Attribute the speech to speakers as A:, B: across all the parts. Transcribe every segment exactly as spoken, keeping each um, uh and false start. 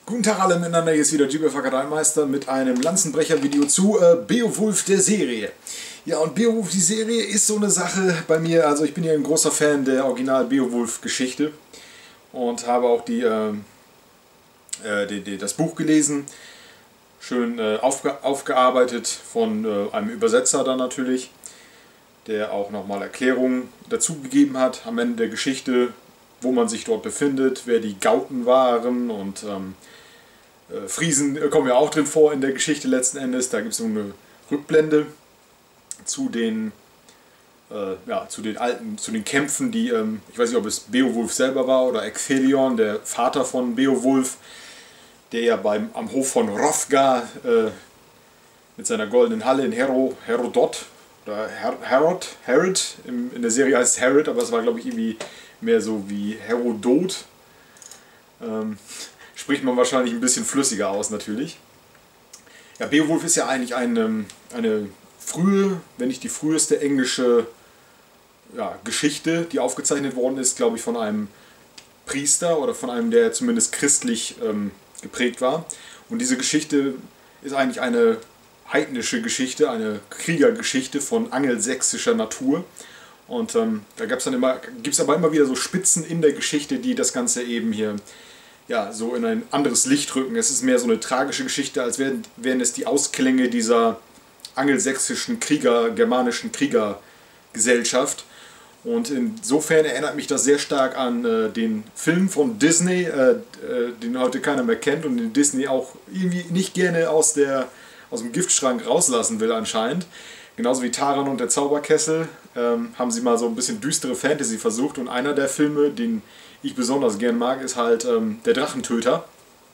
A: Guten Tag alle miteinander, hier ist wieder G B F Akademeister mit einem Lanzenbrecher-Video zu äh, Beowulf der Serie. Ja, und Beowulf die Serie ist so eine Sache bei mir, also ich bin ja ein großer Fan der Original-Beowulf-Geschichte und habe auch die, äh, äh, die, die, das Buch gelesen, schön äh, aufge aufgearbeitet von äh, einem Übersetzer dann natürlich, der auch nochmal Erklärungen dazu gegeben hat am Ende der Geschichte, wo man sich dort befindet, wer die Gauten waren und ähm, äh, Friesen kommen ja auch drin vor in der Geschichte letzten Endes. Da gibt es so eine Rückblende zu den, äh, ja, zu den alten, zu den Kämpfen, die, ähm, ich weiß nicht, ob es Beowulf selber war oder Ecgtheon, der Vater von Beowulf, der ja beim, am Hof von Hrothgar äh, mit seiner goldenen Halle in Hero, Herodot oder Her Herod, Herod, in, in der Serie heißt es Herod, aber es war glaube ich irgendwie mehr so wie Herodot. Ähm, spricht man wahrscheinlich ein bisschen flüssiger aus natürlich. Ja, Beowulf ist ja eigentlich eine, eine frühe, wenn nicht die früheste englische ja, Geschichte, die aufgezeichnet worden ist, glaube ich, von einem Priester oder von einem, der zumindest christlich ähm, geprägt war. Und diese Geschichte ist eigentlich eine heidnische Geschichte, eine Kriegergeschichte von angelsächsischer Natur. Und ähm, da gab's dann immer, gibt es aber immer wieder so Spitzen in der Geschichte, die das Ganze eben hier ja, so in ein anderes Licht rücken. Es ist mehr so eine tragische Geschichte, als wären, wären es die Ausklänge dieser angelsächsischen Krieger, germanischen Kriegergesellschaft. Und insofern erinnert mich das sehr stark an äh, den Film von Disney, äh, äh, den heute keiner mehr kennt und den Disney auch irgendwie nicht gerne aus, der, aus dem Giftschrank rauslassen will anscheinend. Genauso wie Taran und der Zauberkessel ähm, haben sie mal so ein bisschen düstere Fantasy versucht. Und einer der Filme, den ich besonders gern mag, ist halt ähm, der Drachentöter.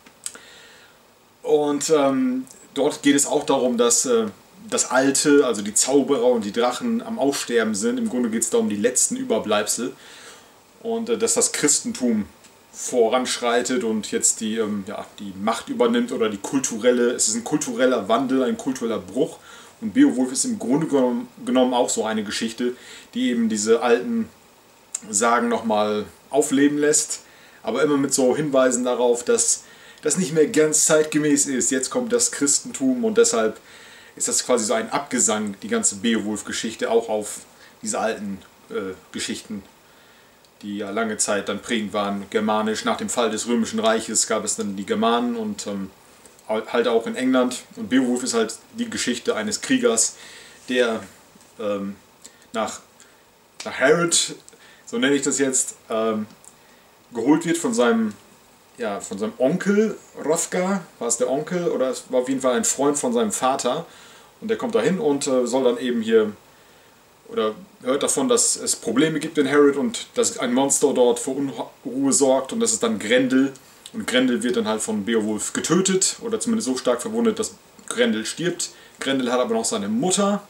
A: Und ähm, dort geht es auch darum, dass äh, das Alte, also die Zauberer und die Drachen am Aussterben sind. Im Grunde geht es da um die letzten Überbleibsel. Und äh, dass das Christentum voranschreitet und jetzt die, ähm, ja, die Macht übernimmt oder die kulturelle, es ist ein kultureller Wandel, ein kultureller Bruch. Und Beowulf ist im Grunde genommen auch so eine Geschichte, die eben diese alten Sagen nochmal aufleben lässt, aber immer mit so Hinweisen darauf, dass das nicht mehr ganz zeitgemäß ist. Jetzt kommt das Christentum und deshalb ist das quasi so ein Abgesang, die ganze Beowulf-Geschichte, auch auf diese alten äh, Geschichten, die ja lange Zeit dann prägend waren. Germanisch, nach dem Fall des Römischen Reiches gab es dann die Germanen und ähm, halt auch in England. Und Beowulf ist halt die Geschichte eines Kriegers, der ähm, nach, nach Herod, so nenne ich das jetzt, ähm, geholt wird von seinem, ja, von seinem Onkel Hrothgar. War es der Onkel oder es war auf jeden Fall ein Freund von seinem Vater. Und der kommt dahin und äh, soll dann eben hier, oder hört davon, dass es Probleme gibt in Herod und dass ein Monster dort für Unruhe sorgt und das ist dann Grendel. Und Grendel wird dann halt von Beowulf getötet oder zumindest so stark verwundet, dass Grendel stirbt. Grendel hat aber noch seine Mutter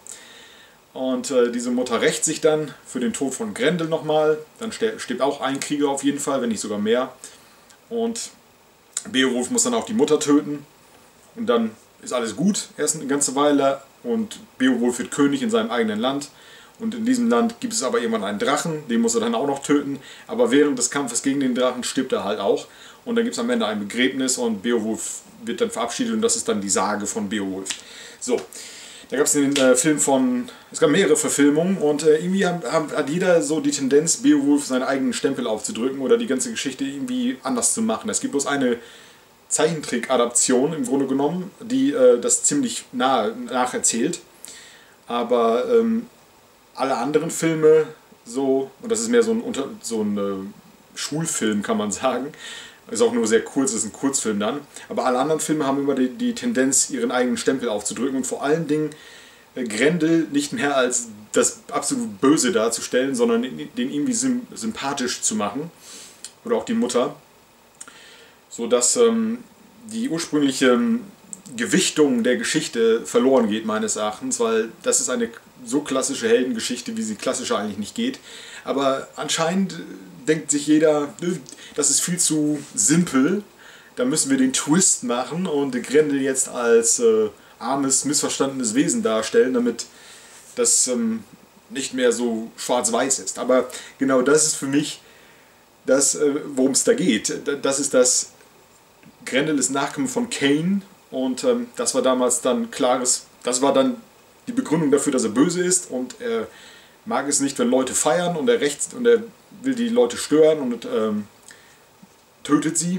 A: und äh, diese Mutter rächt sich dann für den Tod von Grendel nochmal. Dann stirbt auch ein Krieger auf jeden Fall, wenn nicht sogar mehr. Und Beowulf muss dann auch die Mutter töten und dann ist alles gut, erst eine ganze Weile und Beowulf wird König in seinem eigenen Land. Und in diesem Land gibt es aber irgendwann einen Drachen, den muss er dann auch noch töten. Aber während des Kampfes gegen den Drachen stirbt er halt auch. Und dann gibt es am Ende ein Begräbnis und Beowulf wird dann verabschiedet und das ist dann die Sage von Beowulf. So, da gab es den äh, Film von, es gab mehrere Verfilmungen und äh, irgendwie hat, hat jeder so die Tendenz, Beowulf seinen eigenen Stempel aufzudrücken oder die ganze Geschichte irgendwie anders zu machen. Es gibt bloß eine Zeichentrick-Adaption im Grunde genommen, die äh, das ziemlich nahe nacherzählt. Aber ähm, alle anderen Filme, so, und das ist mehr so ein, Unter, so ein äh, Schulfilm, kann man sagen, ist auch nur sehr kurz, ist ein Kurzfilm dann, aber alle anderen Filme haben immer die, die Tendenz, ihren eigenen Stempel aufzudrücken und vor allen Dingen äh, Grendel nicht mehr als das absolut Böse darzustellen, sondern den irgendwie symp sympathisch zu machen, oder auch die Mutter, sodass ähm, die ursprüngliche Gewichtung der Geschichte verloren geht, meines Erachtens, weil das ist eine so klassische Heldengeschichte, wie sie klassischer eigentlich nicht geht. Aber anscheinend denkt sich jeder, das ist viel zu simpel, da müssen wir den Twist machen und Grendel jetzt als äh, armes, missverstandenes Wesen darstellen, damit das ähm, nicht mehr so schwarz-weiß ist. Aber genau das ist für mich das, äh, worum es da geht. Das ist das Grendel ist Nachkomme von Cain und ähm, das war damals dann klares, das war dann die Begründung dafür, dass er böse ist und er mag es nicht, wenn Leute feiern und er rechts und er will die Leute stören und ähm, tötet sie.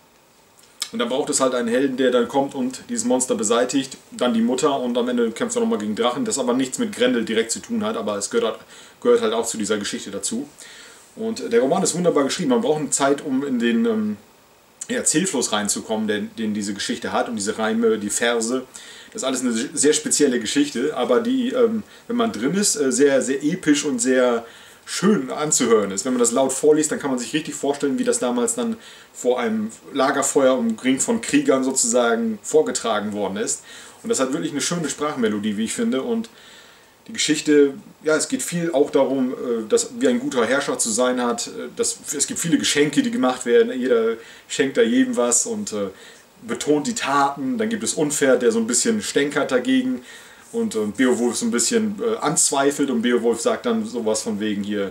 A: Und dann braucht es halt einen Helden, der dann kommt und dieses Monster beseitigt, dann die Mutter und am Ende kämpft er nochmal gegen Drachen, das aber nichts mit Grendel direkt zu tun hat, aber es gehört, gehört halt auch zu dieser Geschichte dazu. Und der Roman ist wunderbar geschrieben, man braucht eine Zeit, um in den ähm, Erzählfluss reinzukommen, den, den diese Geschichte hat und diese Reime, die Verse. Das ist alles eine sehr spezielle Geschichte, aber die, ähm, wenn man drin ist, sehr, sehr episch und sehr schön anzuhören ist. Wenn man das laut vorliest, dann kann man sich richtig vorstellen, wie das damals dann vor einem Lagerfeuer umringt von Kriegern sozusagen vorgetragen worden ist. Und das hat wirklich eine schöne Sprachmelodie, wie ich finde. Und die Geschichte, ja, es geht viel auch darum, dass, wie ein guter Herrscher zu sein hat. Dass, es gibt viele Geschenke, die gemacht werden. Jeder schenkt da jedem was und äh, betont die Taten. Dann gibt es Unfair, der so ein bisschen stänkert dagegen. Und, und Beowulf so ein bisschen äh, anzweifelt und Beowulf sagt dann sowas von wegen hier,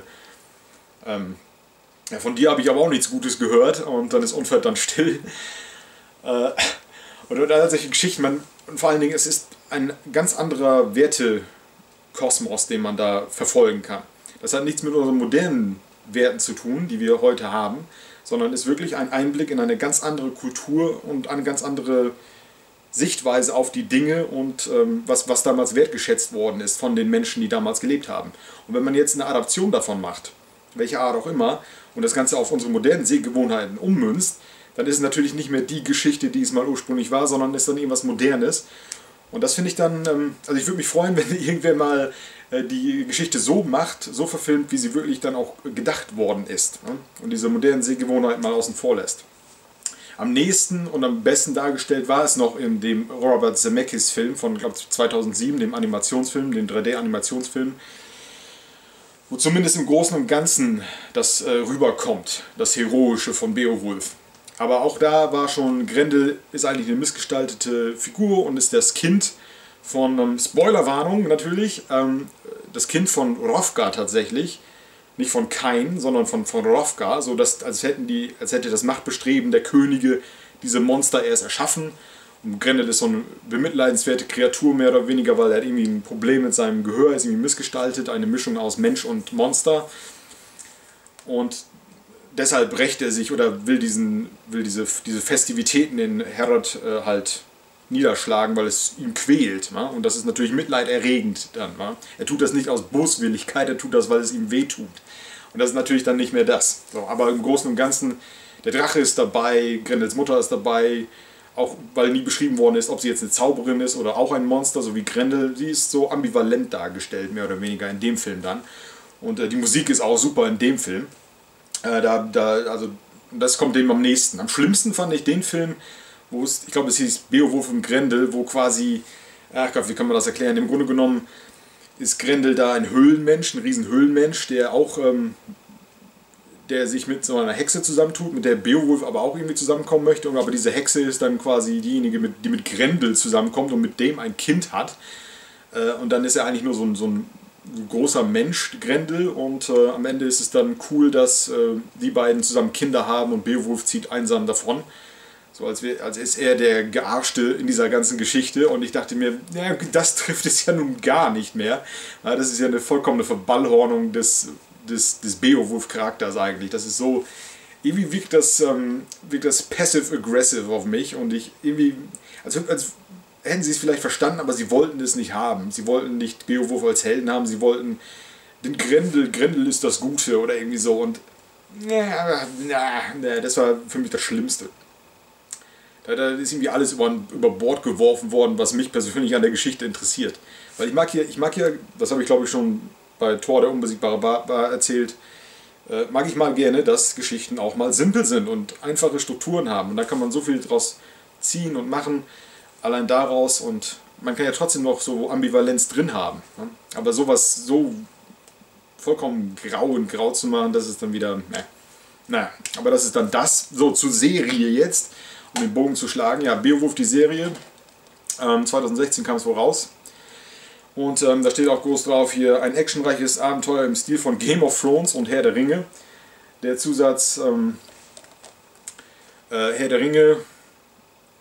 A: ähm, ja, von dir habe ich aber auch nichts Gutes gehört und dann ist Unfair dann still. Äh, und dann hat solche Geschichten, man, und vor allen Dingen, es ist ein ganz anderer Wertekosmos, den man da verfolgen kann. Das hat nichts mit unseren modernen Werten zu tun, die wir heute haben, sondern ist wirklich ein Einblick in eine ganz andere Kultur und eine ganz andere Sichtweise auf die Dinge und ähm, was, was damals wertgeschätzt worden ist von den Menschen, die damals gelebt haben. Und wenn man jetzt eine Adaption davon macht, welche Art auch immer, und das Ganze auf unsere modernen Sehgewohnheiten ummünzt, dann ist es natürlich nicht mehr die Geschichte, die es mal ursprünglich war, sondern ist dann irgendwas Modernes. Und das finde ich dann, ähm, also ich würde mich freuen, wenn irgendwer mal äh, die Geschichte so macht, so verfilmt, wie sie wirklich dann auch gedacht worden ist. Ne? Und diese modernen Sehgewohnheiten mal außen vor lässt. Am nächsten und am besten dargestellt war es noch in dem Robert Zemeckis Film von, glaube ich, zweitausendsieben, dem Animationsfilm, dem drei D-Animationsfilm, wo zumindest im Großen und Ganzen das äh, rüberkommt, das Heroische von Beowulf. Aber auch da war schon, Grendel ist eigentlich eine missgestaltete Figur und ist das Kind von, ähm, Spoilerwarnung natürlich, ähm, das Kind von Hrothgar tatsächlich. Nicht von Cain, sondern von, von Hrothgar, so dass, als, hätten die, als hätte das Machtbestreben der Könige diese Monster erst erschaffen. Und Grendel ist so eine bemitleidenswerte Kreatur, mehr oder weniger, weil er hat irgendwie ein Problem mit seinem Gehör, ist irgendwie missgestaltet, eine Mischung aus Mensch und Monster. Und deshalb rächt er sich oder will, diesen, will diese, diese Festivitäten in Herod äh, halt niederschlagen, weil es ihn quält. Ma? Und das ist natürlich mitleiderregend dann. Ma? Er tut das nicht aus Boswilligkeit, er tut das, weil es ihm wehtut. Und das ist natürlich dann nicht mehr das. So, aber im Großen und Ganzen, der Drache ist dabei, Grendels Mutter ist dabei, auch weil nie beschrieben worden ist, ob sie jetzt eine Zauberin ist oder auch ein Monster, so wie Grendel. Sie ist so ambivalent dargestellt, mehr oder weniger in dem Film dann. Und äh, die Musik ist auch super in dem Film. Äh, da, da, also, das kommt dem am nächsten. Am schlimmsten fand ich den Film, wo es, ich glaube, es hieß Beowulf und Grendel, wo quasi, ach Gott, wie kann man das erklären? Im Grunde genommen ist Grendel da ein Höhlenmensch, ein riesen Höhlenmensch, der auch, ähm, der sich mit so einer Hexe zusammentut, mit der Beowulf aber auch irgendwie zusammenkommen möchte. Und aber diese Hexe ist dann quasi diejenige, mit, die mit Grendel zusammenkommt und mit dem ein Kind hat. Äh, und dann ist er eigentlich nur so ein, so ein großer Mensch, Grendel, und äh, am Ende ist es dann cool, dass äh, die beiden zusammen Kinder haben und Beowulf zieht einsam davon. So als, wär, als ist er der Gearschte in dieser ganzen Geschichte und ich dachte mir, ja, das trifft es ja nun gar nicht mehr. Ja, das ist ja eine vollkommene Verballhornung des, des, des Beowulf-Charakters eigentlich. Das ist so, irgendwie wirkt das, ähm, wirkt das passive-aggressive auf mich und ich irgendwie, als, als hätten sie es vielleicht verstanden, aber sie wollten es nicht haben. Sie wollten nicht Beowulf als Helden haben, sie wollten den Grendel, Grendel ist das Gute oder irgendwie so und na, na, das war für mich das Schlimmste. Da, da ist irgendwie alles über, über Bord geworfen worden, was mich persönlich an der Geschichte interessiert. Weil ich mag hier, ich mag hier, das habe ich glaube ich schon bei Thor der unbesiegbare Barbar erzählt, äh, mag ich mal gerne, dass Geschichten auch mal simpel sind und einfache Strukturen haben. Und da kann man so viel draus ziehen und machen, allein daraus. Und man kann ja trotzdem noch so Ambivalenz drin haben. Ne? Aber sowas so vollkommen grau und grau zu machen, das ist dann wieder, ne. Naja, aber das ist dann das, so zur Serie jetzt. Um den Bogen zu schlagen, ja, Beowulf, die Serie, ähm, zweitausendsechzehn kam es wohl raus und ähm, da steht auch groß drauf hier, ein actionreiches Abenteuer im Stil von Game of Thrones und Herr der Ringe. Der Zusatz ähm, äh, Herr der Ringe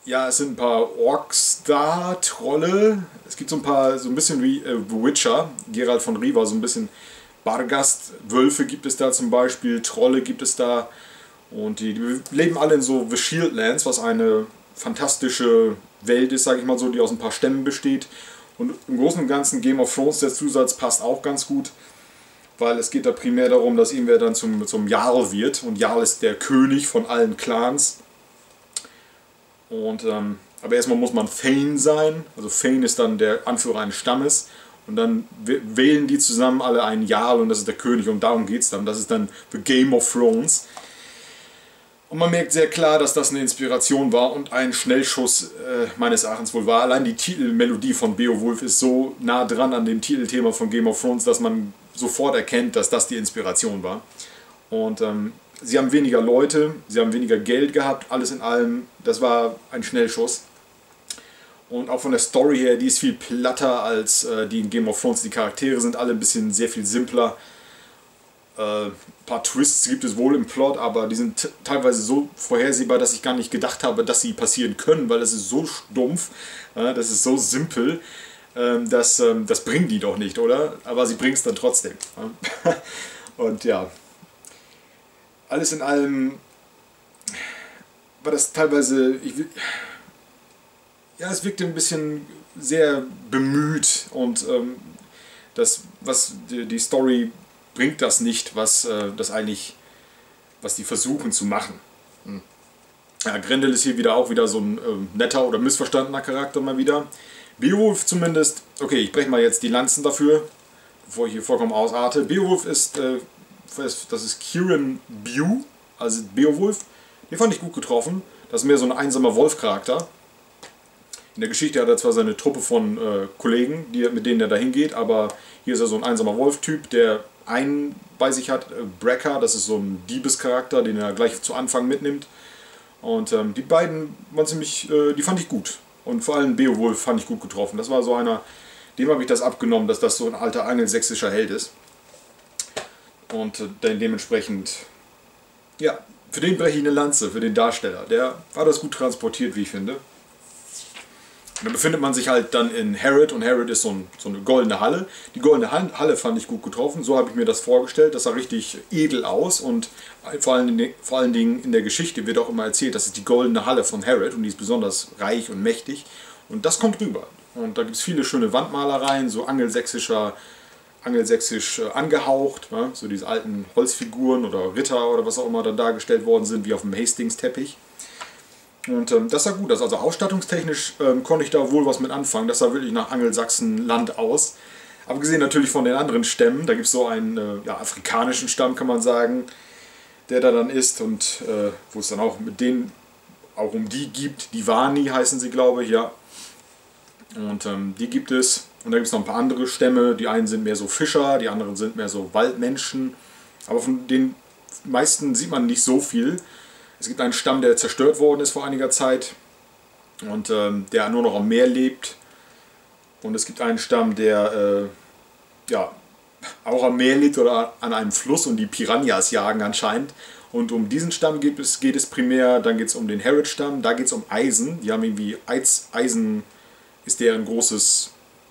A: Ja, es sind ein paar Orks da, Trolle. Es gibt so ein paar, so ein bisschen wie äh, The Witcher, Geralt von Riva, so ein bisschen Bargast. Wölfe gibt es da zum Beispiel, Trolle gibt es da. Und die, die leben alle in so The Shieldlands, was eine fantastische Welt ist, sage ich mal so, die aus ein paar Stämmen besteht. Und im Großen und Ganzen Game of Thrones, der Zusatz passt auch ganz gut, weil es geht da primär darum, dass irgendwer dann zum, zum Jarl wird. Und Jarl ist der König von allen Clans. Und, ähm, aber erstmal muss man Thane sein, also Thane ist dann der Anführer eines Stammes und dann wählen die zusammen alle einen Jarl und das ist der König und darum geht es dann. Das ist dann The Game of Thrones. Und man merkt sehr klar, dass das eine Inspiration war und ein Schnellschuss äh, meines Erachtens wohl war. Allein die Titelmelodie von Beowulf ist so nah dran an dem Titelthema von Game of Thrones, dass man sofort erkennt, dass das die Inspiration war. Und ähm, sie haben weniger Leute, sie haben weniger Geld gehabt, alles in allem, das war ein Schnellschuss. Und auch von der Story her, die ist viel platter als äh, die in Game of Thrones. Die Charaktere sind alle ein bisschen sehr viel simpler. Ein äh, paar Twists gibt es wohl im Plot, aber die sind teilweise so vorhersehbar, dass ich gar nicht gedacht habe, dass sie passieren können, weil das ist so stumpf, äh, das ist so simpel, äh, dass, äh, das bringen die doch nicht, oder? Aber sie bringen es dann trotzdem. Äh. Und ja, alles in allem war das teilweise, ich will, ja, es wirkte ein bisschen sehr bemüht und ähm, das, was die, die Story bringt das nicht, was äh, das eigentlich, was die versuchen zu machen. Hm. Ja, Grendel ist hier wieder auch wieder so ein äh, netter oder missverstandener Charakter mal wieder. Beowulf zumindest, okay, ich breche mal jetzt die Lanzen dafür, bevor ich hier vollkommen ausarte. Beowulf ist, äh, das ist Kieran Bew, also Beowulf, den fand ich gut getroffen. Das ist mehr so ein einsamer Wolf-Charakter. In der Geschichte hat er zwar seine Truppe von äh, Kollegen, die, mit denen er dahin geht, aber hier ist er so ein einsamer Wolf-Typ, der einen bei sich hat, äh, Brecker, das ist so ein Diebescharakter, den er gleich zu Anfang mitnimmt. Und ähm, die beiden waren ziemlich, äh, die fand ich gut. Und vor allem Beowulf fand ich gut getroffen. Das war so einer, dem habe ich das abgenommen, dass das so ein alter angelsächsischer Held ist. Und äh, dementsprechend, ja, für den breche ich eine Lanze, für den Darsteller. Der war das gut transportiert, wie ich finde. Und dann befindet man sich halt dann in Harrod und Harrod ist so, ein, so eine goldene Halle. Die goldene Halle fand ich gut getroffen, so habe ich mir das vorgestellt. Das sah richtig edel aus und vor allen, vor allen Dingen in der Geschichte wird auch immer erzählt, das ist die goldene Halle von Harrod und die ist besonders reich und mächtig. Und das kommt rüber. Und da gibt es viele schöne Wandmalereien, so angelsächsischer, angelsächsisch angehaucht, ne? So diese alten Holzfiguren oder Ritter oder was auch immer dann dargestellt worden sind, wie auf dem Hastings-Teppich. Und ähm, das sah gut aus. Also ausstattungstechnisch ähm, konnte ich da wohl was mit anfangen. Das sah wirklich nach Angelsachsen-Land aus. Abgesehen natürlich von den anderen Stämmen. Da gibt es so einen äh, ja, afrikanischen Stamm, kann man sagen, der da dann ist. Und äh, wo es dann auch mit denen auch um die gibt. Die Wani heißen sie, glaube ich, ja. Und ähm, die gibt es. Und da gibt es noch ein paar andere Stämme. Die einen sind mehr so Fischer, die anderen sind mehr so Waldmenschen. Aber von den meisten sieht man nicht so viel. Es gibt einen Stamm, der zerstört worden ist vor einiger Zeit und ähm, der nur noch am Meer lebt. Und es gibt einen Stamm, der äh, ja, auch am Meer lebt oder an einem Fluss und die Piranhas jagen anscheinend. Und um diesen Stamm geht es, geht es primär, dann geht es um den Harrod-Stamm, da geht es um Eisen. Die haben irgendwie Eiz, Eisen ist deren großes,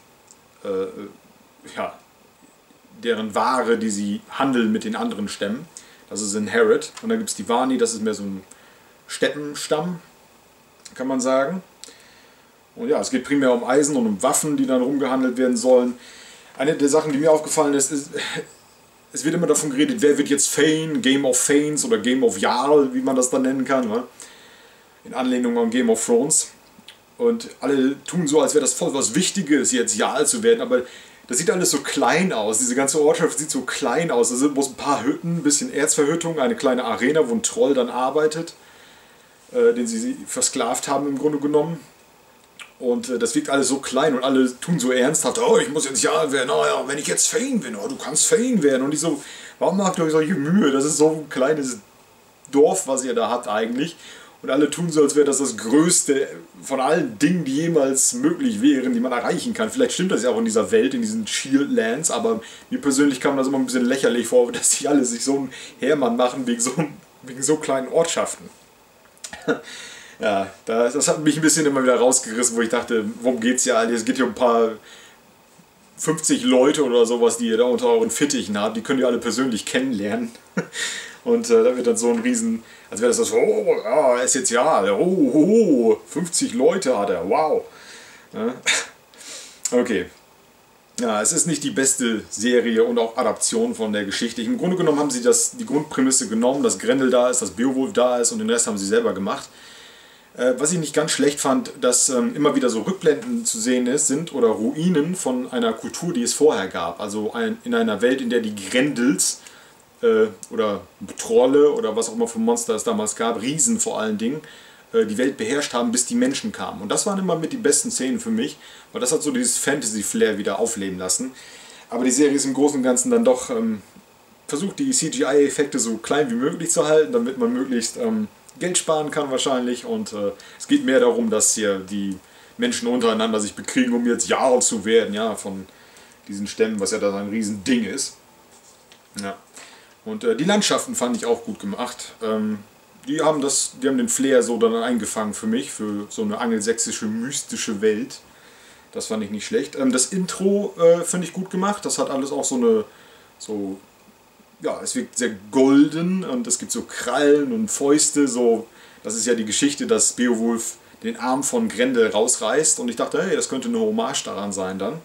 A: äh, ja, deren Ware, die sie handeln mit den anderen Stämmen. Das ist in Harrod. Und dann gibt es die Wani, das ist mehr so ein Steppenstamm, kann man sagen. Und ja, es geht primär um Eisen und um Waffen, die dann rumgehandelt werden sollen. Eine der Sachen, die mir aufgefallen ist, ist, es wird immer davon geredet, wer wird jetzt Thane, Game of Thanes oder Game of Jarl, wie man das dann nennen kann, ne? In Anlehnung an Game of Thrones. Und alle tun so, als wäre das voll was Wichtiges, jetzt Jarl zu werden, aber das sieht alles so klein aus, diese ganze Ortschaft sieht so klein aus. Da sind bloß ein paar Hütten, ein bisschen Erzverhüttung, eine kleine Arena, wo ein Troll dann arbeitet, äh, den sie versklavt haben im Grunde genommen. Und äh, das wirkt alles so klein und alle tun so ernsthaft, oh, ich muss jetzt Jarl werden, oh ja, wenn ich jetzt Thane bin, oh, du kannst Thane werden. Und ich so, warum macht ihr euch solche Mühe? Das ist so ein kleines Dorf, was ihr da habt eigentlich. Und alle tun so, als wäre das das Größte von allen Dingen, die jemals möglich wären, die man erreichen kann. Vielleicht stimmt das ja auch in dieser Welt, in diesen Shieldlands, aber mir persönlich kam das immer ein bisschen lächerlich vor, dass die alle sich so einen Hermann machen wegen so, wegen so kleinen Ortschaften. Ja, das, das hat mich ein bisschen immer wieder rausgerissen, wo ich dachte, worum geht's ja eigentlich? Es geht hier um ein paar fünfzig Leute oder sowas, die ihr da unter euren Fittichen habt, die könnt ihr alle persönlich kennenlernen. Und äh, da wird dann so ein Riesen, als wäre das so, oh, ja, er ist jetzt ja, oh, oh, oh, fünfzig Leute hat er, wow. Ja. Okay. Ja, es ist nicht die beste Serie und auch Adaption von der Geschichte. Im Grunde genommen haben sie das, die Grundprämisse genommen, dass Grendel da ist, dass Beowulf da ist und den Rest haben sie selber gemacht. Äh, was ich nicht ganz schlecht fand, dass ähm, immer wieder so Rückblenden zu sehen ist, sind oder Ruinen von einer Kultur, die es vorher gab. Also ein, in einer Welt, in der die Grendels äh, oder Trolle oder was auch immer für Monster es damals gab, Riesen vor allen Dingen, äh, die Welt beherrscht haben, bis die Menschen kamen. Und das waren immer mit die besten Szenen für mich, weil das hat so dieses Fantasy-Flair wieder aufleben lassen. Aber die Serie ist im Großen und Ganzen dann doch ähm, versucht, die C G I-Effekte so klein wie möglich zu halten, damit man möglichst ähm, Geld sparen kann wahrscheinlich. Und äh, es geht mehr darum, dass hier die Menschen untereinander sich bekriegen, um jetzt Jarl zu werden, ja, von diesen Stämmen, was ja dann ein Riesending ist. Ja. Und äh, die Landschaften fand ich auch gut gemacht. Ähm, die haben das, die haben den Flair so dann eingefangen für mich, für so eine angelsächsische, mystische Welt. Das fand ich nicht schlecht. Ähm, das Intro äh, finde ich gut gemacht. Das hat alles auch so eine, so, ja, es wirkt sehr golden und es gibt so Krallen und Fäuste. So, das ist ja die Geschichte, dass Beowulf den Arm von Grendel rausreißt. Und ich dachte, hey, das könnte eine Hommage daran sein dann.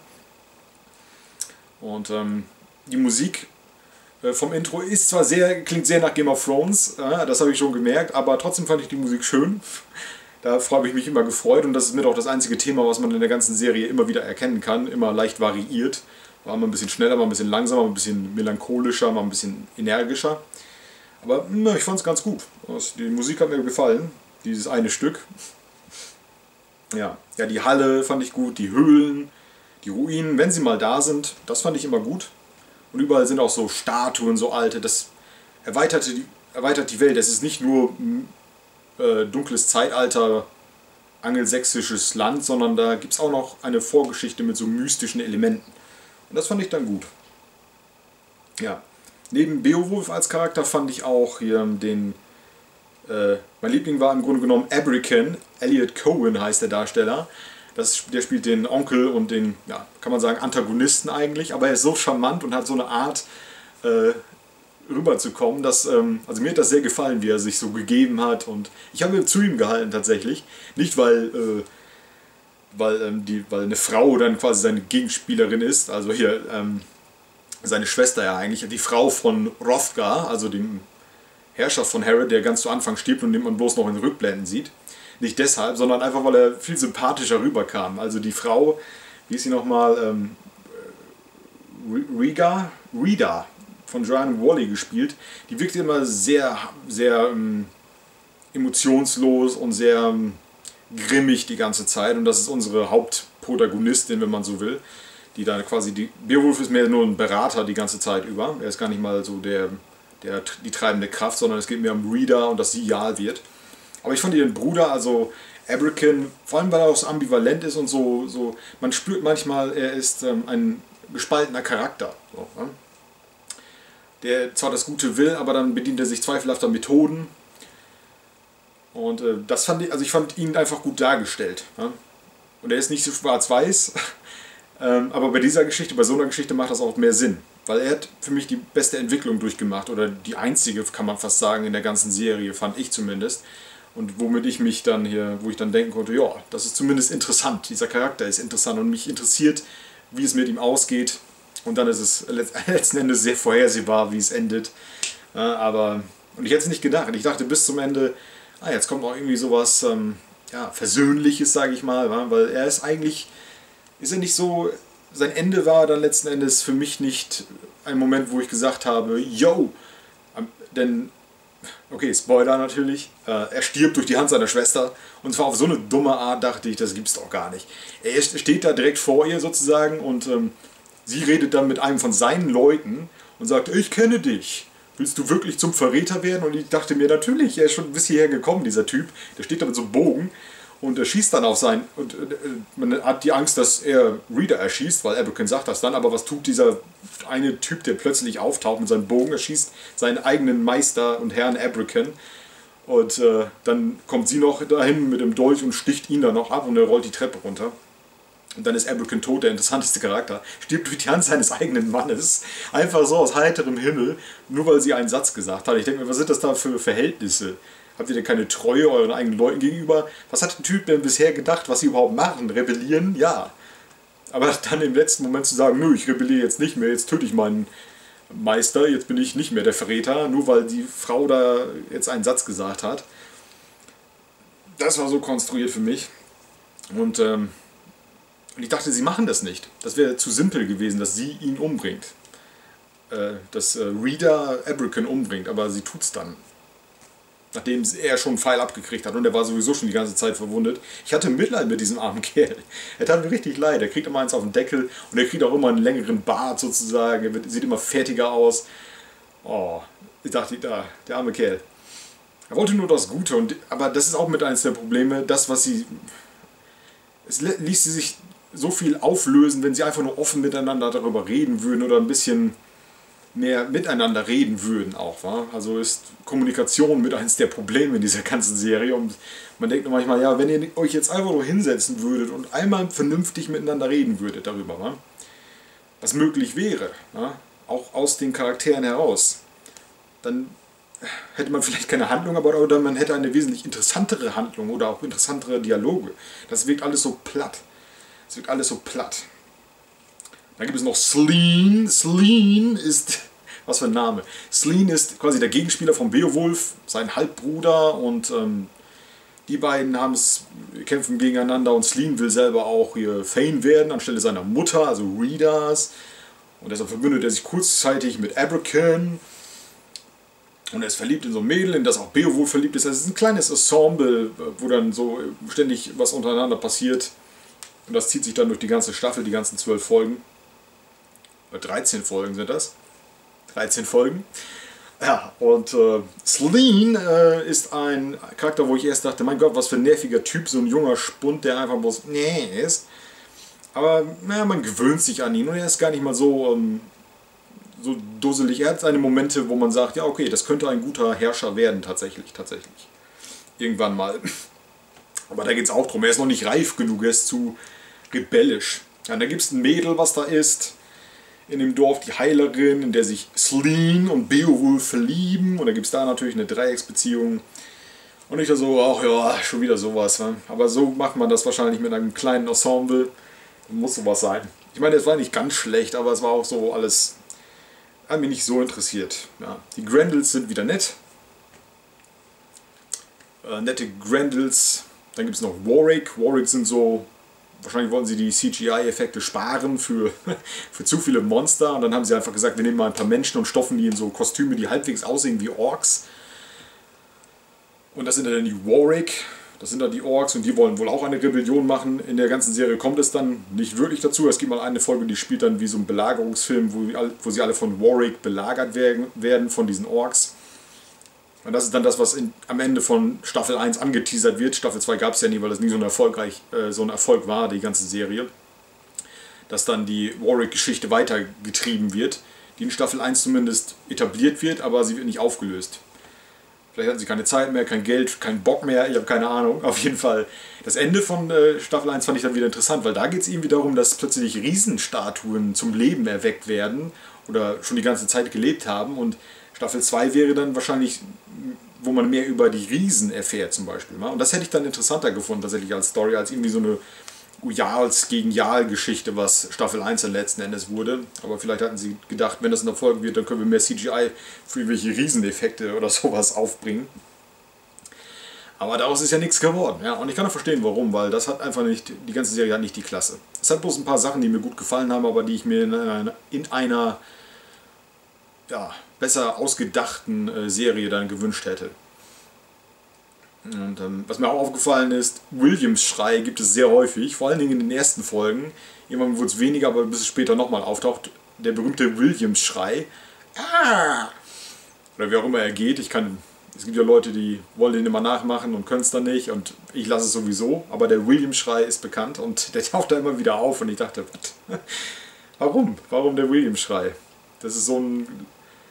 A: Und ähm, die Musik äh, vom Intro ist zwar sehr, klingt sehr nach Game of Thrones, äh, das habe ich schon gemerkt, aber trotzdem fand ich die Musik schön. Da habe ich mich immer gefreut und das ist mit auch das einzige Thema, was man in der ganzen Serie immer wieder erkennen kann, immer leicht variiert. War mal ein bisschen schneller, mal ein bisschen langsamer, mal ein bisschen melancholischer, mal ein bisschen energischer. Aber na, ich fand es ganz gut. Die Musik hat mir gefallen, dieses eine Stück. Ja, ja, die Halle fand ich gut, die Höhlen, die Ruinen, wenn sie mal da sind, das fand ich immer gut. Und überall sind auch so Statuen, so alte, das erweiterte die, erweitert die Welt. Es ist nicht nur äh, dunkles Zeitalter, angelsächsisches Land, sondern da gibt es auch noch eine Vorgeschichte mit so mystischen Elementen. Und das fand ich dann gut. Ja, neben Beowulf als Charakter fand ich auch hier den, äh, mein Liebling war im Grunde genommen Abrican, Elliot Cohen heißt der Darsteller. Das, der spielt den Onkel und den, ja, kann man sagen, Antagonisten eigentlich, aber er ist so charmant und hat so eine Art, äh, rüberzukommen, dass, ähm, also mir hat das sehr gefallen, wie er sich so gegeben hat und ich habe zu ihm gehalten tatsächlich. Nicht, weil, äh, weil, ähm, die, weil eine Frau dann quasi seine Gegenspielerin ist, also hier ähm, seine Schwester ja eigentlich, die Frau von Hrothgar, also dem Herrscher von Harrod, der ganz zu Anfang stirbt und den man bloß noch in Rückblenden sieht. Nicht deshalb, sondern einfach, weil er viel sympathischer rüberkam. Also die Frau, wie ist sie nochmal, ähm, Riga? Rida von Joanne Whalley gespielt, die wirkte immer sehr, sehr ähm, emotionslos und sehr ähm, grimmig die ganze Zeit und das ist unsere Hauptprotagonistin, wenn man so will, die da quasi, die Beowulf ist mehr nur ein Berater die ganze Zeit über, er ist gar nicht mal so der, der die treibende Kraft, sondern es geht mehr um Rida und dass sie Jarl wird. Aber ich fand ihren Bruder, also Abrican, vor allem weil er auch so ambivalent ist und so, so man spürt manchmal, er ist ähm, ein gespaltener Charakter. So, ne? Der zwar das Gute will, aber dann bedient er sich zweifelhafter Methoden. Und äh, das fand ich, also ich fand ihn einfach gut dargestellt. Ja? Und er ist nicht so schwarz-weiß, ähm, aber bei dieser Geschichte, bei so einer Geschichte macht das auch mehr Sinn. Weil er hat für mich die beste Entwicklung durchgemacht, oder die einzige, kann man fast sagen, in der ganzen Serie, fand ich zumindest. Und womit ich mich dann hier, wo ich dann denken konnte, ja, das ist zumindest interessant, dieser Charakter ist interessant und mich interessiert, wie es mit ihm ausgeht. Und dann ist es letzten Endes sehr vorhersehbar, wie es endet. Ja, aber, und ich hätte es nicht gedacht. Ich dachte bis zum Ende, ah, jetzt kommt noch irgendwie sowas ähm, ja, Versöhnliches, sage ich mal. Ja, weil er ist eigentlich, ist er nicht so, sein Ende war dann letzten Endes für mich nicht ein Moment, wo ich gesagt habe, yo, denn, okay, Spoiler natürlich, äh, er stirbt durch die Hand seiner Schwester. Und zwar auf so eine dumme Art, dachte ich, das gibt's doch gar nicht. Er steht da direkt vor ihr sozusagen und ähm, sie redet dann mit einem von seinen Leuten und sagt, ich kenne dich. Willst du wirklich zum Verräter werden? Und ich dachte mir, natürlich, er ist schon bis hierher gekommen, dieser Typ. Der steht da mit so einem Bogen und er schießt dann auf sein... Und äh, man hat die Angst, dass er Rida erschießt, weil Abrican sagt das dann. Aber was tut dieser eine Typ, der plötzlich auftaucht mit seinem Bogen? Er schießt seinen eigenen Meister und Herrn Abrican. Und äh, dann kommt sie noch dahin mit dem Dolch und sticht ihn dann noch ab und er rollt die Treppe runter. Und dann ist Abraken tot, der interessanteste Charakter. Stirbt durch die Hand seines eigenen Mannes. Einfach so aus heiterem Himmel, nur weil sie einen Satz gesagt hat. Ich denke mir, was sind das da für Verhältnisse? Habt ihr denn keine Treue euren eigenen Leuten gegenüber? Was hat der Typ denn bisher gedacht, was sie überhaupt machen? Rebellieren? Ja. Aber dann im letzten Moment zu sagen, nö, ich rebelliere jetzt nicht mehr, jetzt töte ich meinen Meister, jetzt bin ich nicht mehr der Verräter, nur weil die Frau da jetzt einen Satz gesagt hat. Das war so konstruiert für mich. Und ähm, Und ich dachte, sie machen das nicht. Das wäre zu simpel gewesen, dass sie ihn umbringt. Äh, dass äh, Rita Abraken umbringt, aber sie tut's dann. Nachdem er schon einen Pfeil abgekriegt hat und er war sowieso schon die ganze Zeit verwundet. Ich hatte Mitleid mit diesem armen Kerl. Er tat mir richtig leid. Er kriegt immer eins auf den Deckel und er kriegt auch immer einen längeren Bart sozusagen. Er wird, sieht immer fertiger aus. Oh, ich dachte, da, der arme Kerl. Er wollte nur das Gute, und, aber das ist auch mit eines der Probleme. Das, was sie... Es ließ sie sich so viel auflösen, wenn sie einfach nur offen miteinander darüber reden würden oder ein bisschen mehr miteinander reden würden auch. Wa? Also ist Kommunikation mit eines der Probleme in dieser ganzen Serie. Und man denkt manchmal, ja, wenn ihr euch jetzt einfach nur hinsetzen würdet und einmal vernünftig miteinander reden würdet darüber, wa? Was möglich wäre, wa? Auch aus den Charakteren heraus, dann hätte man vielleicht keine Handlung, aber oder man hätte eine wesentlich interessantere Handlung oder auch interessantere Dialoge. Das wirkt alles so platt. Es wirkt alles so platt. Dann gibt es noch Selene. Selene ist... Was für ein Name. Selene ist quasi der Gegenspieler von Beowulf, sein Halbbruder, und ähm, die beiden haben es, kämpfen gegeneinander, und Selene will selber auch hier Thane werden, anstelle seiner Mutter, also Ridas. Und deshalb verbündet er sich kurzzeitig mit Abraken. Und er ist verliebt in so ein Mädel, in das auch Beowulf verliebt ist. Es ist ein kleines Ensemble, wo dann so ständig was untereinander passiert. Und das zieht sich dann durch die ganze Staffel, die ganzen zwölf Folgen. Oder dreizehn Folgen sind das. dreizehn Folgen. Ja, und äh, Selene äh, ist ein Charakter, wo ich erst dachte, mein Gott, was für ein nerviger Typ, so ein junger Spund, der einfach bloß nee ist. Aber naja, man gewöhnt sich an ihn und er ist gar nicht mal so, ähm, so dusselig. Er hat seine Momente, wo man sagt, ja okay, das könnte ein guter Herrscher werden, tatsächlich, tatsächlich. Irgendwann mal. Aber da geht es auch drum, er ist noch nicht reif genug, er ist zu rebellisch. Ja, und da gibt es ein Mädel, was da ist, in dem Dorf, die Heilerin, in der sich Selene und Beowulf verlieben. Und da gibt es da natürlich eine Dreiecksbeziehung. Und ich da so, ach ja, schon wieder sowas. Ne? Aber so macht man das wahrscheinlich mit einem kleinen Ensemble. Muss sowas sein. Ich meine, es war nicht ganz schlecht, aber es war auch so alles, hat mich nicht so interessiert. Ja, die Grendels sind wieder nett. Äh, nette Grendels. Dann gibt es noch Warwick. Warwick sind so, wahrscheinlich wollten sie die C G I-Effekte sparen für, für zu viele Monster. Und dann haben sie einfach gesagt, wir nehmen mal ein paar Menschen und stoffen die in so Kostüme, die halbwegs aussehen wie Orks. Und das sind dann die Warwick. Das sind dann die Orks und die wollen wohl auch eine Rebellion machen. In der ganzen Serie kommt es dann nicht wirklich dazu. Es gibt mal eine Folge, die spielt dann wie so ein Belagerungsfilm, wo, wo sie alle von Warwick belagert werden, werden von diesen Orks. Und das ist dann das, was in, am Ende von Staffel eins angeteasert wird. Staffel zwei gab es ja nie, weil das nie so ein, erfolgreich, äh, so ein Erfolg war, die ganze Serie. Dass dann die Warwick-Geschichte weitergetrieben wird, die in Staffel eins zumindest etabliert wird, aber sie wird nicht aufgelöst. Vielleicht hatten sie keine Zeit mehr, kein Geld, keinen Bock mehr, ich habe keine Ahnung. Auf jeden Fall, das Ende von äh, Staffel eins fand ich dann wieder interessant, weil da geht es irgendwie darum, dass plötzlich Riesenstatuen zum Leben erweckt werden oder schon die ganze Zeit gelebt haben, und Staffel zwei wäre dann wahrscheinlich, wo man mehr über die Riesen erfährt zum Beispiel. Und das hätte ich dann interessanter gefunden tatsächlich als Story, als irgendwie so eine Jahls gegen Jahl-Geschichte, was Staffel eins dann letzten Endes wurde. Aber vielleicht hatten sie gedacht, wenn das in der Folge wird, dann können wir mehr C G I für irgendwelche Rieseneffekte oder sowas aufbringen. Aber daraus ist ja nichts geworden. Ja, und ich kann auch verstehen, warum, weil das hat einfach nicht, die ganze Serie hat nicht die Klasse. Es hat bloß ein paar Sachen, die mir gut gefallen haben, aber die ich mir in einer, in einer ja, besser ausgedachten äh, Serie dann gewünscht hätte. Und ähm, was mir auch aufgefallen ist, Williams Schrei gibt es sehr häufig, vor allen Dingen in den ersten Folgen. Irgendwann wurde es weniger, aber bis es später nochmal auftaucht, der berühmte Williams Schrei. Ah! Oder wie auch immer er geht. Ich kann, es gibt ja Leute, die wollen den immer nachmachen und können es dann nicht, und ich lasse es sowieso. Aber der Williams Schrei ist bekannt und der taucht da immer wieder auf, und ich dachte, was? Warum? Warum der Williams Schrei? Das ist so ein...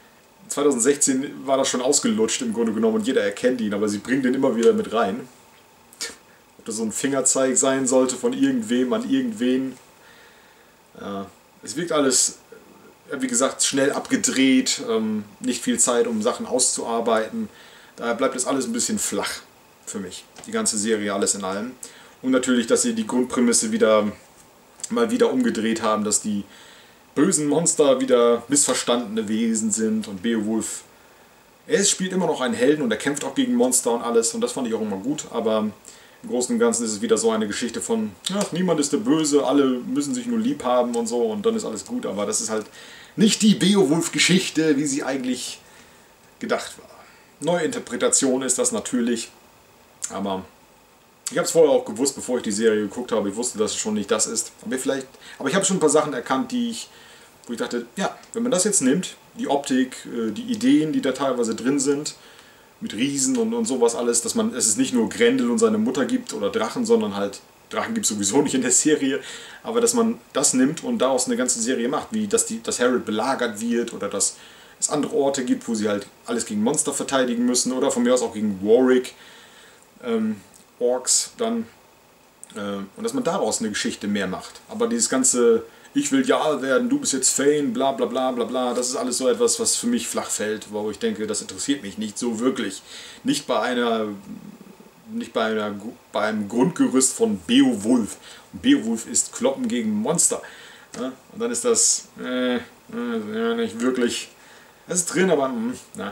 A: zweitausendsechzehn war das schon ausgelutscht im Grunde genommen und jeder erkennt ihn, aber sie bringen den immer wieder mit rein. Ob das so ein Fingerzeig sein sollte von irgendwem an irgendwen. Ja, es wirkt alles, wie gesagt, schnell abgedreht, ähm, nicht viel Zeit, um Sachen auszuarbeiten. Daher bleibt es alles ein bisschen flach für mich, die ganze Serie, alles in allem. Und natürlich, dass sie die Grundprämisse wieder mal wieder umgedreht haben, dass die bösen Monster wieder missverstandene Wesen sind und Beowulf, er spielt immer noch einen Helden und er kämpft auch gegen Monster und alles und das fand ich auch immer gut, aber im Großen und Ganzen ist es wieder so eine Geschichte von, ach, niemand ist der Böse, alle müssen sich nur lieb haben und so und dann ist alles gut, aber das ist halt nicht die Beowulf-Geschichte, wie sie eigentlich gedacht war. Neue Interpretation ist das natürlich, aber ich habe es vorher auch gewusst, bevor ich die Serie geguckt habe, ich wusste, dass es schon nicht das ist, aber vielleicht, aber ich habe schon ein paar Sachen erkannt, die ich, wo ich dachte, ja, wenn man das jetzt nimmt, die Optik, die Ideen, die da teilweise drin sind, mit Riesen und, und sowas alles, dass man, es ist nicht nur Grendel und seine Mutter gibt oder Drachen, sondern halt, Drachen gibt es sowieso nicht in der Serie, aber dass man das nimmt und daraus eine ganze Serie macht, wie dass, die, dass Harold belagert wird oder dass es andere Orte gibt, wo sie halt alles gegen Monster verteidigen müssen oder von mir aus auch gegen Warwick, ähm, Orks dann, äh, und dass man daraus eine Geschichte mehr macht. Aber dieses ganze, ich will Jarl werden, du bist jetzt Fane, bla bla bla bla bla, das ist alles so etwas, was für mich flach fällt, wo ich denke, das interessiert mich nicht so wirklich. Nicht bei einer, nicht bei, einer, bei einem Grundgerüst von Beowulf. Und Beowulf ist Kloppen gegen Monster. Ja? Und dann ist das äh, äh, nicht wirklich, es ist drin, aber mh, na.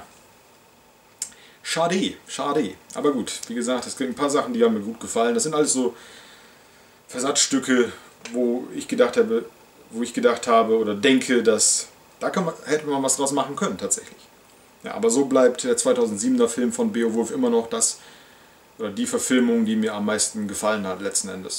A: Schade, schade. Aber gut, wie gesagt, es gibt ein paar Sachen, die haben mir gut gefallen. Das sind alles so Versatzstücke, wo ich gedacht habe, wo ich gedacht habe oder denke, dass da kann man, hätte man was draus machen können tatsächlich. Ja, aber so bleibt der zweitausendsiebener Film von Beowulf immer noch das oder die Verfilmung, die mir am meisten gefallen hat letzten Endes.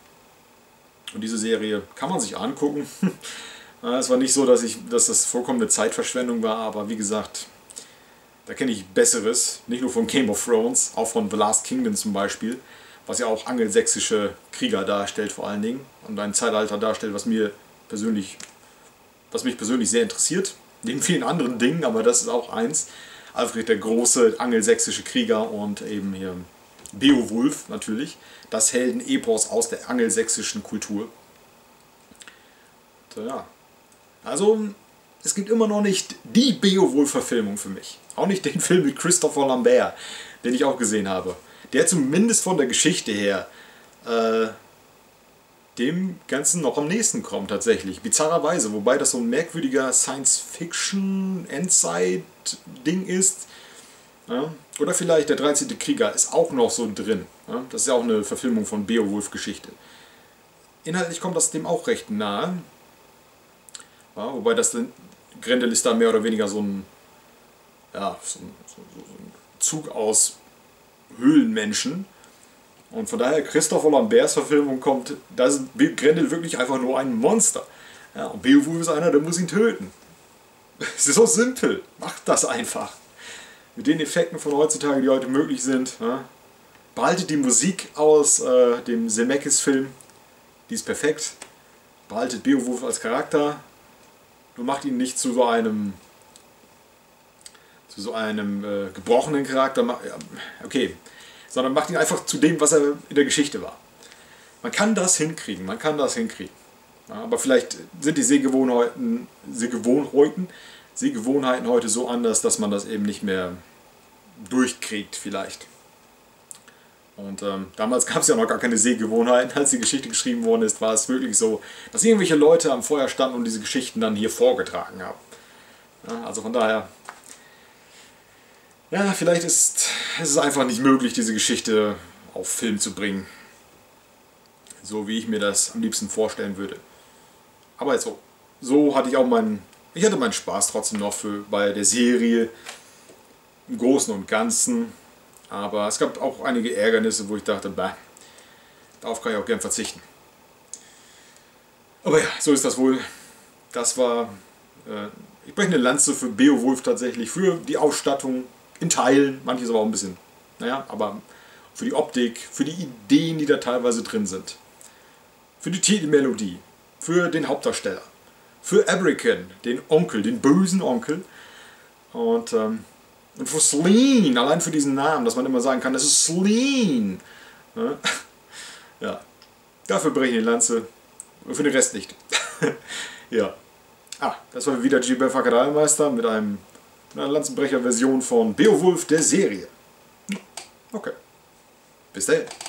A: Und diese Serie kann man sich angucken. Es war nicht so, dass ich, dass das vollkommene Zeitverschwendung war, aber wie gesagt, da kenne ich Besseres, nicht nur von Game of Thrones, auch von The Last Kingdom zum Beispiel, was ja auch angelsächsische Krieger darstellt vor allen Dingen und ein Zeitalter darstellt, was mir persönlich, was mich persönlich sehr interessiert, neben vielen anderen Dingen, aber das ist auch eins. Alfred der große angelsächsische Krieger und eben hier Beowulf natürlich, das Heldenepos aus der angelsächsischen Kultur. So, ja. Also es gibt immer noch nicht die Beowulf-Verfilmung für mich. Auch nicht den Film mit Christopher Lambert, den ich auch gesehen habe. Der zumindest von der Geschichte her äh, dem Ganzen noch am nächsten kommt tatsächlich. Bizarrerweise, wobei das so ein merkwürdiger Science-Fiction-Endzeit-Ding ist. Ja? Oder vielleicht der dreizehnte Krieger ist auch noch so drin. Ja? Das ist ja auch eine Verfilmung von Beowulf-Geschichte. Inhaltlich kommt das dem auch recht nahe. Ja, wobei das Grendel ist da mehr oder weniger so ein, ja, so ein, so, so ein Zug aus Höhlenmenschen. Und von daher Christopher Lamberts Verfilmung kommt, da ist Grendel wirklich einfach nur ein Monster. Ja, und Beowulf ist einer, der muss ihn töten. Es ist so simpel. Macht das einfach. Mit den Effekten von heutzutage, die heute möglich sind. Ja. Behaltet die Musik aus äh, dem Zemeckis-Film. Die ist perfekt. Behaltet Beowulf als Charakter. Du macht ihn nicht zu so einem zu so einem äh, gebrochenen Charakter, okay, sondern macht ihn einfach zu dem, was er in der Geschichte war. Man kann das hinkriegen, man kann das hinkriegen. Ja, aber vielleicht sind die Sehgewohnheiten, Sehgewohnheiten, Sehgewohnheiten heute so anders, dass man das eben nicht mehr durchkriegt vielleicht. Und ähm, damals gab es ja noch gar keine Sehgewohnheiten, als die Geschichte geschrieben worden ist, war es wirklich so, dass irgendwelche Leute am Feuer standen und diese Geschichten dann hier vorgetragen haben. Ja, also von daher, ja, vielleicht ist, ist es einfach nicht möglich, diese Geschichte auf Film zu bringen. So wie ich mir das am liebsten vorstellen würde. Aber jetzt so, so hatte ich auch meinen, ich hatte meinen Spaß trotzdem noch für, bei der Serie im Großen und Ganzen. Aber es gab auch einige Ärgernisse, wo ich dachte, bah, darauf kann ich auch gern verzichten. Aber ja, so ist das wohl. Das war, äh, ich breche eine Lanze für Beowulf tatsächlich, für die Ausstattung in Teilen, manches aber auch ein bisschen, naja, aber für die Optik, für die Ideen, die da teilweise drin sind. Für die Titelmelodie, für den Hauptdarsteller, für Abrican, den Onkel, den bösen Onkel. Und, ähm, und für Sleen, allein für diesen Namen, dass man immer sagen kann, das ist Sleen. Ne? Ja, dafür breche ich die Lanze. Und für den Rest nicht. Ja. Ah, das war wieder G B Fakadalmeister mit einem mit einer Lanzenbrecher-Version von Beowulf der Serie. Okay. Bis dahin.